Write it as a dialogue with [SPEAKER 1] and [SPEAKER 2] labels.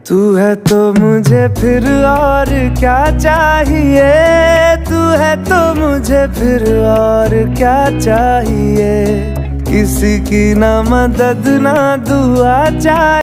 [SPEAKER 1] तू है तो मुझे फिर और क्या चाहिए, तू है तो मुझे फिर और क्या चाहिए। किसी की ना मदद ना दुआ चाहिए।